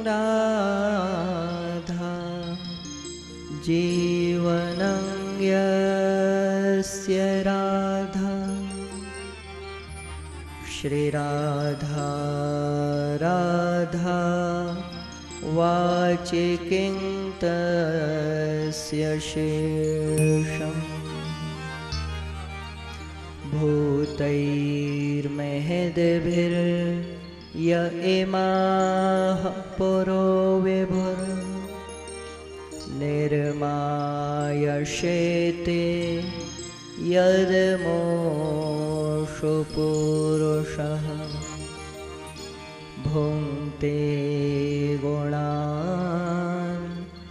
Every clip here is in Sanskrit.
राधा जीवनं यस्य राधा श्रीराधा राधा वाचि किं तस्य शेषम् भूतैर्महद्भिर्य इमाः पुरो विभुर् निर्मायशेते यदमोषु पुरुषः भुङ्क्ते गुणान्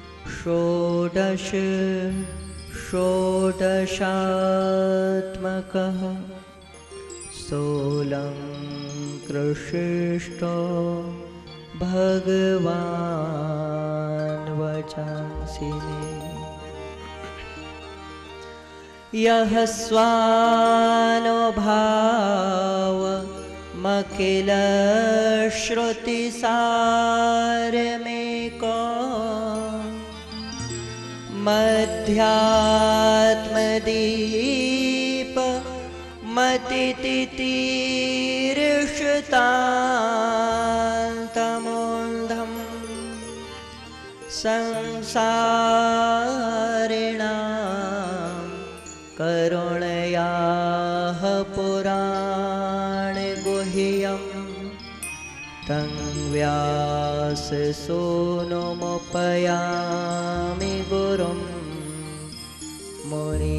षोडशात्मकः सोऽलङ्कृशिष्टो भगवान् वचांसि मे यः स्वानुभावमखिलश्रुतिसारमेको मध्यात्मदीप मतितितीर्षतान्तमोन्धम् संसारिणां करुणयाः पुराणगुह्यं तं व्याससूनुमुपयामि गुरुं मुनि